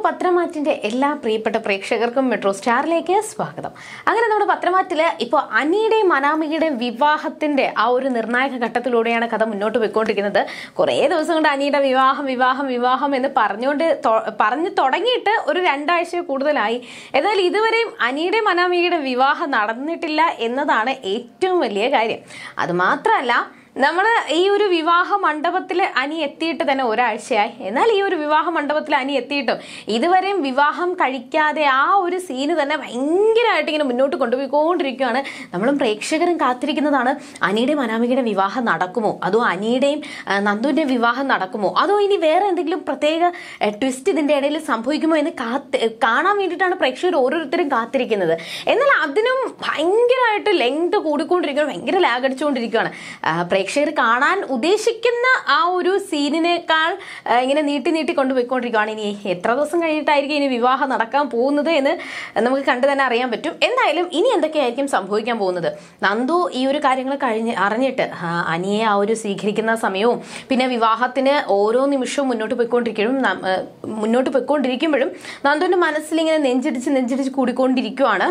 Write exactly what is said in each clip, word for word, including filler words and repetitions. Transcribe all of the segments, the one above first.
പത്രമാറ്റിന്റെ എല്ലാ പ്രിയപ്പെട്ട പ്രേക്ഷകർക്കും മെട്രോ സ്റ്റാറിലേക്ക് സ്വാഗതം. അങ്ങനെ നമ്മുടെ പത്രമാറ്റില് ഇപ്പോൾ അനിയുടെയും അനാമികയുടെയും വിവാഹത്തിന്റെ ആ ഒരു നിർണായക ഘട്ടത്തിലൂടെയാണ് കഥ മുന്നോട്ട് പോയിക്കൊണ്ടിരിക്കുന്നത്. കുറേ ദിവസം കൊണ്ട് അനിയുടെ വിവാഹം വിവാഹം വിവാഹം എന്ന് പറഞ്ഞുകൊണ്ട് പറഞ്ഞു തുടങ്ങിയിട്ട് ഒരു രണ്ടാഴ്ച കൂടുതലായി. എന്നാൽ ഇതുവരെയും അനിയുടെയും അനാമികയുടെയും വിവാഹം നടന്നിട്ടില്ല എന്നതാണ് ഏറ്റവും വലിയ കാര്യം. അതുമാത്രമല്ല, നമ്മൾ ഈ ഒരു വിവാഹ മണ്ഡപത്തിൽ അനി എത്തിയിട്ട് തന്നെ ഒരാഴ്ചയായി. എന്നാൽ ഈ ഒരു വിവാഹ മണ്ഡപത്തിൽ അനി എത്തിയിട്ടും ഇതുവരെയും വിവാഹം കഴിക്കാതെ ആ ഒരു സീന് തന്നെ ഭയങ്കരമായിട്ട് ഇങ്ങനെ മുന്നോട്ട് കൊണ്ടുപോയിക്കൊണ്ടിരിക്കുകയാണ്. നമ്മളും പ്രേക്ഷകരും കാത്തിരിക്കുന്നതാണ്, അനിയുടെയും അനാമികയുടെയും വിവാഹം നടക്കുമോ, അതോ അനിയുടെയും നന്ദുവിൻ്റെയും വിവാഹം നടക്കുമോ, അതോ ഇനി വേറെ എന്തെങ്കിലും പ്രത്യേക ട്വിസ്റ്റ് ഇതിൻ്റെ ഇടയിൽ സംഭവിക്കുമോ എന്ന് കാത്ത് കാണാൻ വേണ്ടിയിട്ടാണ് പ്രേക്ഷകർ ഓരോരുത്തരും കാത്തിരിക്കുന്നത്. എന്നാൽ അതിനും ഭയങ്കരമായിട്ട് ലെങ്ത് കൂടിക്കൊണ്ടിരിക്കുകയാണ്, ഭയങ്കര ലാഗ് അടിച്ചുകൊണ്ടിരിക്കുകയാണ്. പ്രേക്ഷകർ കാണാൻ ഉദ്ദേശിക്കുന്ന ആ ഒരു സീനിനേക്കാൾ ഇങ്ങനെ നീട്ടി നീട്ടി കൊണ്ടുപോയിക്കൊണ്ടിരിക്കുകയാണ്. ഇനി എത്ര ദിവസം കഴിഞ്ഞിട്ടായിരിക്കും ഇനി വിവാഹം നടക്കാൻ പോകുന്നത് എന്ന് നമുക്ക് കണ്ടു തന്നെ അറിയാൻ പറ്റും. എന്തായാലും ഇനി എന്തൊക്കെയായിരിക്കും സംഭവിക്കാൻ പോകുന്നത്? നന്ദു ഈ ഒരു കാര്യങ്ങൾ കഴിഞ്ഞ് അറിഞ്ഞിട്ട് അനിയെ ആ ഒരു സ്വീകരിക്കുന്ന സമയവും പിന്നെ വിവാഹത്തിന് ഓരോ നിമിഷവും മുന്നോട്ട് പോയിക്കൊണ്ടിരിക്കുമ്പോഴും മുന്നോട്ട് പോയിക്കൊണ്ടിരിക്കുമ്പോഴും നന്ദുവിൻ്റെ മനസ്സിലിങ്ങനെ നെഞ്ചിടിച്ച് നെഞ്ചിടിച്ച് കൂടിക്കൊണ്ടിരിക്കുകയാണ്.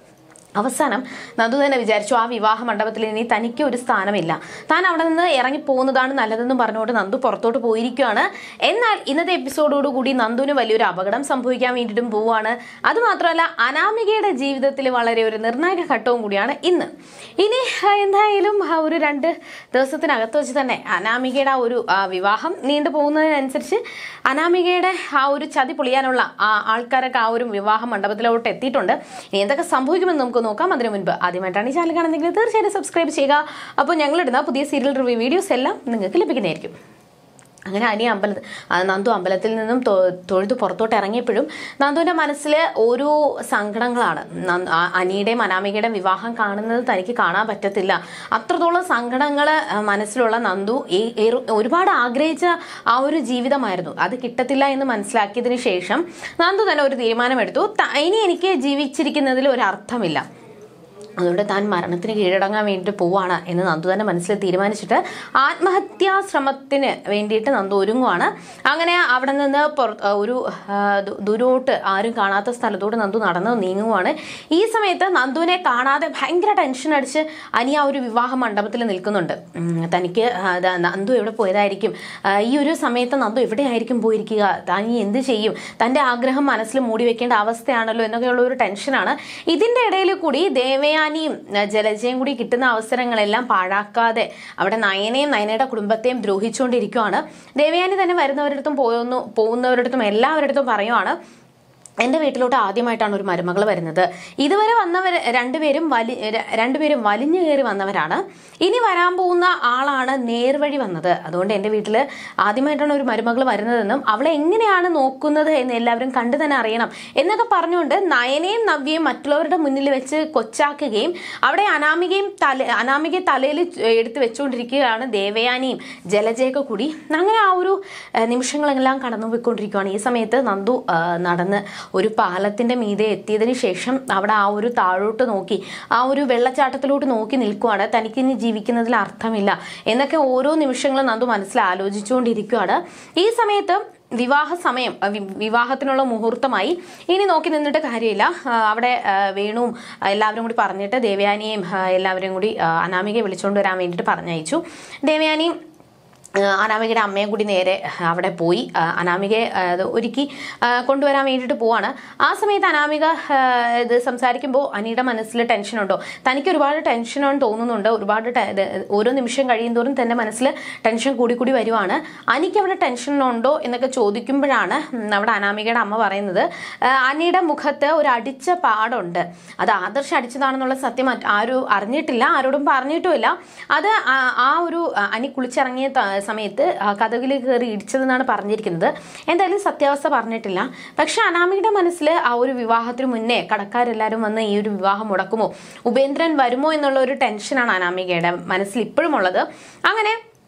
അവസാനം നന്ദു തന്നെ വിചാരിച്ചു, ആ വിവാഹ മണ്ഡപത്തിൽ ഇനി തനിക്ക് ഒരു സ്ഥാനമില്ല, താൻ അവിടെ നിന്ന് ഇറങ്ങി പോകുന്നതാണ് നല്ലതെന്നും പറഞ്ഞുകൊണ്ട് നന്ദു പുറത്തോട്ട് പോയിരിക്കുകയാണ്. എന്നാൽ ഇന്നത്തെ എപ്പിസോഡോടുകൂടി നന്ദുവിന് വലിയൊരു അപകടം സംഭവിക്കാൻ വേണ്ടിയിട്ടും പോവുകയാണ്. അതുമാത്രമല്ല, അനാമികയുടെ ജീവിതത്തിൽ വളരെ ഒരു നിർണായക ഘട്ടവും കൂടിയാണ് ഇന്ന്. ഇനി എന്തായാലും ഒരു രണ്ട് ദിവസത്തിനകത്ത് വെച്ച് തന്നെ അനാമികയുടെ ആ ഒരു വിവാഹം നീണ്ടു പോകുന്നതിനനുസരിച്ച് അനാമികയുടെ ആ ഒരു ചതി പൊളിയാനുള്ള ആൾക്കാരൊക്കെ ആ ഒരു വിവാഹ മണ്ഡപത്തിലോട്ട് എത്തിയിട്ടുണ്ട്. ഇനി എന്തൊക്കെ സംഭവിക്കുമെന്ന് നമുക്ക് നോക്കാം. അതിനു മുൻപ് ആദ്യമായിട്ടാണ് ഈ ചാനൽ കാണുന്നതെങ്കിൽ തീർച്ചയായിട്ടും സബ്സ്ക്രൈബ് ചെയ്യുക. അപ്പോൾ ഞങ്ങളിടുന്ന പുതിയ സീരിയൽ റിവ്യൂ വീഡിയോസ് എല്ലാം നിങ്ങൾക്ക് ലഭിക്കുന്നതായിരിക്കും. അങ്ങനെ അനി അമ്പലത്തിൽ നന്ദു അമ്പലത്തിൽ നിന്നും തൊഴുത് പുറത്തോട്ട് ഇറങ്ങിയപ്പോഴും നന്ദുവിൻ്റെ മനസ്സിൽ ഓരോ സങ്കടങ്ങളാണ്. അനിയുടെയും അനാമികയുടെയും വിവാഹം കാണുന്നത് തനിക്ക് കാണാൻ പറ്റത്തില്ല, അത്രത്തോളം സങ്കടങ്ങൾ മനസ്സിലുള്ള നന്ദു ഒരുപാട് ആഗ്രഹിച്ച ആ ഒരു ജീവിതമായിരുന്നു, അത് കിട്ടത്തില്ല എന്ന് മനസ്സിലാക്കിയതിന് ശേഷം നന്ദു തന്നെ ഒരു തീരുമാനമെടുത്തു, ഇനി എനിക്ക് ജീവിച്ചിരിക്കുന്നതിൽ ഒരു അർത്ഥമില്ല, അതുകൊണ്ട് താൻ മരണത്തിന് കീഴടങ്ങാൻ വേണ്ടിയിട്ട് പോവാണ് എന്ന് നന്ദു തന്നെ മനസ്സിൽ തീരുമാനിച്ചിട്ട് ആത്മഹത്യാ ശ്രമത്തിന് വേണ്ടിയിട്ട് നന്ദു ഒരുങ്ങുവാണ്. അങ്ങനെ അവിടെ നിന്ന് ഒരു ദൂരോട്ട് ആരും കാണാത്ത സ്ഥലത്തോട്ട് നന്ദു നടന്ന് നീങ്ങുവാണ്. ഈ സമയത്ത് നന്ദുവിനെ കാണാതെ ഭയങ്കര ടെൻഷൻ അടിച്ച് അനി ആ ഒരു വിവാഹ മണ്ഡപത്തിൽ നിൽക്കുന്നുണ്ട്. തനിക്ക് നന്ദു എവിടെ പോയതായിരിക്കും, ഈ ഒരു സമയത്ത് നന്ദു എവിടെയായിരിക്കും പോയിരിക്കുക, താൻ എന്ത് ചെയ്യും, തൻ്റെ ആഗ്രഹം മനസ്സിൽ മൂടി വെക്കേണ്ട അവസ്ഥയാണല്ലോ എന്നൊക്കെയുള്ള ഒരു ടെൻഷനാണ്. ഇതിൻ്റെ ഇടയിൽ കൂടി ദേവയാ യും ജലജയും കൂടി കിട്ടുന്ന അവസരങ്ങളെല്ലാം പാഴാക്കാതെ അവിടെ നയനയും നയനയുടെ കുടുംബത്തെയും ദ്രോഹിച്ചുകൊണ്ടിരിക്കുകയാണ്. ദേവയാനി തന്നെ വരുന്നവരടുത്തും പോയൊന്നു പോകുന്നവരടുത്തും എല്ലാവരടുത്തും പറയുവാണ്, എൻ്റെ വീട്ടിലോട്ട് ആദ്യമായിട്ടാണ് ഒരു മരുമകൾ വരുന്നത്, ഇതുവരെ വന്നവർ രണ്ടുപേരും വലി രണ്ടുപേരും വലിഞ്ഞു കയറി വന്നവരാണ്, ഇനി വരാൻ പോകുന്ന ആളാണ് നേർവഴി വന്നത്, അതുകൊണ്ട് എൻ്റെ വീട്ടിൽ ആദ്യമായിട്ടാണ് ഒരു മരുമകൾ വരുന്നതെന്നും അവളെ എങ്ങനെയാണ് നോക്കുന്നത് എന്ന് എല്ലാവരും കണ്ടു തന്നെ അറിയണം എന്നൊക്കെ പറഞ്ഞുകൊണ്ട് നയനയും നവ്യയും മറ്റുള്ളവരുടെ മുന്നിൽ വെച്ച് കൊച്ചാക്കുകയും അവിടെ അനാമികയും തല അനാമികയെ തലയിൽ എടുത്ത് വെച്ചുകൊണ്ടിരിക്കുകയാണ് ദേവയാനിയും ജലജയൊക്കെ കൂടി. അങ്ങനെ ആ ഒരു നിമിഷങ്ങളെല്ലാം കടന്നു പോയിക്കൊണ്ടിരിക്കുകയാണ്. ഈ സമയത്ത് നന്ദു നടന്ന് ഒരു പാലത്തിന്റെ മീതെ എത്തിയതിനു ശേഷം അവിടെ ആ ഒരു താഴോട്ട് നോക്കി ആ ഒരു വെള്ളച്ചാട്ടത്തിലോട്ട് നോക്കി നിൽക്കുവാണ്. തനിക്കിനി ജീവിക്കുന്നതിൽ അർത്ഥമില്ല എന്നൊക്കെ ഓരോ നിമിഷങ്ങളും നന്ദു മനസ്സിൽ ആലോചിച്ചുകൊണ്ടിരിക്കുകയാണ്. ഈ സമയത്ത് വിവാഹ സമയം വിവാഹത്തിനുള്ള മുഹൂർത്തമായി. ഇനി നോക്കി നിന്നിട്ട് കാര്യമില്ല. അവിടെ വേണുവും എല്ലാവരും കൂടി പറഞ്ഞിട്ട് ദേവയാനിയെയും എല്ലാവരെയും കൂടി അനാമികയെ വിളിച്ചുകൊണ്ട് വരാൻ വേണ്ടിയിട്ട് പറഞ്ഞയച്ചു. ദേവയാനി അനാമികയുടെ അമ്മയും കൂടി നേരെ അവിടെ പോയി അനാമികയെ ഒരുക്കി കൊണ്ടുവരാൻ വേണ്ടിയിട്ട് പോവാണ്. ആ സമയത്ത് അനാമിക ഇത് സംസാരിക്കുമ്പോൾ അനിയുടെ മനസ്സിൽ ടെൻഷനുണ്ടോ, തനിക്ക് ഒരുപാട് ടെൻഷനാണ് തോന്നുന്നുണ്ട്, ഒരുപാട് ഓരോ നിമിഷം കഴിയുന്തോറും തൻ്റെ മനസ്സിൽ ടെൻഷൻ കൂടി കൂടി വരുവാണ്. അനിക്ക് അവിടെ ടെൻഷനുണ്ടോ എന്നൊക്കെ ചോദിക്കുമ്പോഴാണ് അവിടെ അനാമികയുടെ അമ്മ പറയുന്നത്, അനിയുടെ മുഖത്ത് ഒരു അടിച്ച പാടുണ്ട്, അത് ആദർശം അടിച്ചതാണെന്നുള്ള സത്യം ആരും അറിഞ്ഞിട്ടില്ല, ആരോടും പറഞ്ഞിട്ടുമില്ല, അത് ആ ഒരു അനി കുളിച്ചിറങ്ങിയ സമയത്ത് കഥകിൽ കയറി ഇടിച്ചതെന്നാണ് പറഞ്ഞിരിക്കുന്നത്. എന്തായാലും സത്യാവസ്ഥ പറഞ്ഞിട്ടില്ല. പക്ഷെ അനാമികയുടെ മനസ്സിൽ ആ ഒരു വിവാഹത്തിന് മുന്നേ കടക്കാരെല്ലാവരും വന്ന് ഈ ഒരു വിവാഹം മുടക്കുമോ, ഉപേന്ദ്രൻ വരുമോ എന്നുള്ള ഒരു ടെൻഷനാണ് അനാമികയുടെ മനസ്സിൽ ഇപ്പോഴും ഉള്ളത്. അങ്ങനെ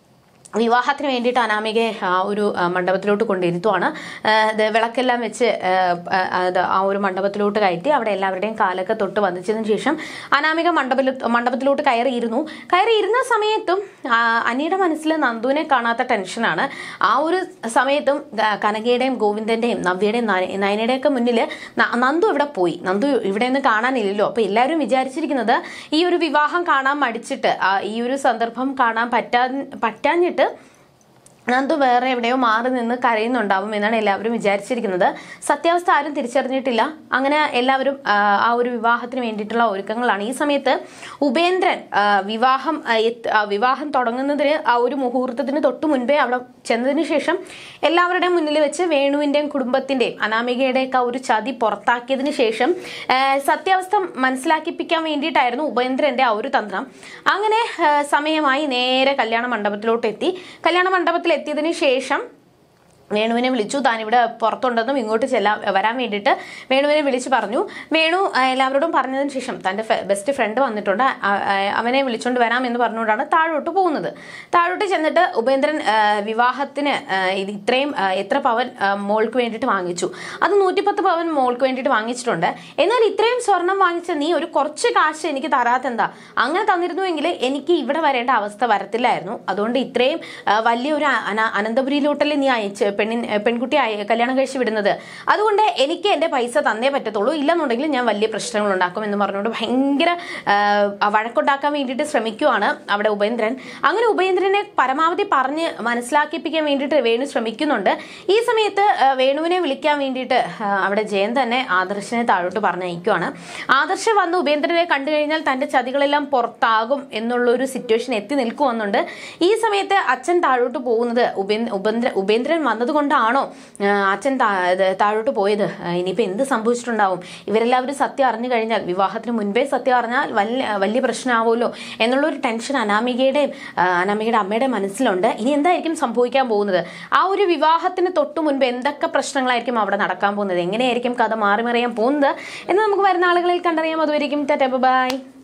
വിവാഹത്തിന് വേണ്ടിയിട്ട് അനാമികയെ ആ ഒരു മണ്ഡപത്തിലോട്ട് കൊണ്ടിരുത്തുവാണ്. വിളക്കെല്ലാം വെച്ച് ആ ഒരു മണ്ഡപത്തിലോട്ട് കയറ്റി അവിടെ എല്ലാവരുടെയും കാലൊക്കെ തൊട്ട് വന്നിച്ചതിന് ശേഷം അനാമിക മണ്ഡപ മണ്ഡപത്തിലോട്ട് കയറിയിരുന്നു. കയറിയിരുന്ന സമയത്തും അനിയുടെ മനസ്സിൽ നന്ദുവിനെ കാണാത്ത ടെൻഷനാണ്. ആ ഒരു സമയത്തും കനകയുടെയും ഗോവിന്ദന്റെയും നവ്യയുടെയും നയനയുടെയൊക്കെ മുന്നിൽ നന്ദു ഇവിടെ പോയി, നന്ദു ഇവിടെ നിന്ന് കാണാനില്ലല്ലോ. അപ്പൊ എല്ലാവരും വിചാരിച്ചിരിക്കുന്നത് ഈ ഒരു വിവാഹം കാണാൻ മടിച്ചിട്ട് ഈ ഒരു സന്ദർഭം കാണാൻ പറ്റാ പറ്റാഞ്ഞിട്ട് നന്ദു വേറെ എവിടെയോ മാറി നിന്ന് കരയുന്നുണ്ടാവും എന്നാണ് എല്ലാവരും വിചാരിച്ചിരിക്കുന്നത്. സത്യാവസ്ഥ ആരും തിരിച്ചറിഞ്ഞിട്ടില്ല. അങ്ങനെ എല്ലാവരും ആ ഒരു വിവാഹത്തിന് വേണ്ടിയിട്ടുള്ള ഒരുക്കങ്ങളാണ്. ഈ സമയത്ത് ഉപേന്ദ്രൻ വിവാഹം വിവാഹം തുടങ്ങുന്നതിന് ആ ഒരു മുഹൂർത്തത്തിന് തൊട്ട് മുൻപേ അവിടെ ചെന്നതിന് ശേഷം എല്ലാവരുടെയും മുന്നിൽ വെച്ച് വേണുവിന്റെയും കുടുംബത്തിന്റെയും അനാമികയുടെയൊക്കെ ഒരു ചതി പുറത്താക്കിയതിനു ശേഷം സത്യാവസ്ഥ മനസ്സിലാക്കിപ്പിക്കാൻ വേണ്ടിയിട്ടായിരുന്നു ഉപേന്ദ്രന്റെ ആ ഒരു തന്ത്രം. അങ്ങനെ സമയമായി നേരെ കല്യാണ മണ്ഡപത്തിലോട്ട് എത്തി. കല്യാണ മണ്ഡപത്തിൽ എത്തിയതിനു ശേഷം വേണുവിനെ വിളിച്ചു. താനിവിടെ പുറത്തുണ്ടെന്നും ഇങ്ങോട്ട് ചെല്ലാൻ വരാൻ വേണ്ടിയിട്ട് വേണുവിനെ വിളിച്ചു പറഞ്ഞു. വേണു എല്ലാവരോടും പറഞ്ഞതിന് ശേഷം തൻ്റെ ബെസ്റ്റ് ഫ്രണ്ട് വന്നിട്ടുണ്ട്, അവനെ വിളിച്ചുകൊണ്ട് വരാം എന്ന് പറഞ്ഞുകൊണ്ടാണ് താഴോട്ട് പോകുന്നത്. താഴോട്ട് ചെന്നിട്ട് ഉപേന്ദ്രൻ വിവാഹത്തിന് ഇത് ഇത്രയും എത്ര പവൻ മോൾക്ക് വേണ്ടിയിട്ട് വാങ്ങിച്ചു, അത് നൂറ്റിപ്പത്ത് പവൻ മോൾക്ക് വേണ്ടിയിട്ട് വാങ്ങിച്ചിട്ടുണ്ട്. എന്നാൽ ഇത്രയും സ്വർണം വാങ്ങിച്ച നീ ഒരു കുറച്ച് കാശ് എനിക്ക് തരാത്തെന്താ? അങ്ങനെ തന്നിരുന്നുവെങ്കിൽ എനിക്ക് ഇവിടെ വരേണ്ട അവസ്ഥ വരത്തില്ലായിരുന്നു. അതുകൊണ്ട് ഇത്രയും വലിയൊരു അനന്തപുരിയിലോട്ടല്ലേ നീ അയച്ച് പെണ്ണിൻ പെൺകുട്ടി കല്യാണം കഴിച്ച് വിടുന്നത്, അതുകൊണ്ട് എനിക്ക് എൻ്റെ പൈസ തന്നേ പറ്റത്തുള്ളൂ, ഇല്ലെന്നുണ്ടെങ്കിൽ ഞാൻ വലിയ പ്രശ്നങ്ങൾ ഉണ്ടാക്കും എന്ന് പറഞ്ഞുകൊണ്ട് ഭയങ്കര വഴക്കുണ്ടാക്കാൻ വേണ്ടിയിട്ട് ശ്രമിക്കുവാണ് അവിടെ ഉപേന്ദ്രൻ. അങ്ങനെ ഉപേന്ദ്രനെ പരമാവധി പറഞ്ഞ് മനസ്സിലാക്കിപ്പിക്കാൻ വേണ്ടിയിട്ട് വേണു ശ്രമിക്കുന്നുണ്ട്. ഈ സമയത്ത് വേണുവിനെ വിളിക്കാൻ വേണ്ടിയിട്ട് അവിടെ ജയൻ തന്നെ ആദർശിനെ താഴോട്ട് പറഞ്ഞയക്കുവാണ്. ആദർശ് വന്ന് ഉപേന്ദ്രനെ കണ്ടു കഴിഞ്ഞാൽ തൻ്റെ ചതികളെല്ലാം പുറത്താകും എന്നുള്ളൊരു സിറ്റുവേഷൻ എത്തി നിൽക്കുവെന്നുണ്ട്. ഈ സമയത്ത് അച്ഛൻ താഴോട്ട് പോകുന്നത് ഉപേന്ദ്ര ഉപേന്ദ്രൻ വന്നത് കൊണ്ടാണോ അച്ഛൻ താഴോട്ട് പോയത്? ഇനിയിപ്പോൾ എന്ത് സംഭവിച്ചിട്ടുണ്ടാവും? ഇവരെല്ലാവരും സത്യം അറിഞ്ഞു കഴിഞ്ഞാൽ, വിവാഹത്തിന് മുൻപേ സത്യം അറിഞ്ഞാൽ വലിയ വലിയ പ്രശ്നമാവുമല്ലോ എന്നുള്ളൊരു ടെൻഷൻ അനാമികയുടെയും അനാമികയുടെ അമ്മയുടെ മനസ്സിലുണ്ട്. ഇനി എന്തായിരിക്കും സംഭവിക്കാൻ പോകുന്നത്? ആ ഒരു വിവാഹത്തിന് തൊട്ട് മുൻപ് എന്തൊക്കെ പ്രശ്നങ്ങളായിരിക്കും അവിടെ നടക്കാൻ പോകുന്നത്? എങ്ങനെയായിരിക്കും കഥ മാറി മറിയാൻ പോകുന്നത് എന്ന് നമുക്ക് വരുന്ന ആളുകളിൽ കണ്ടറിയാം. അതുവരെയും ടാറ്റാ ബൈ.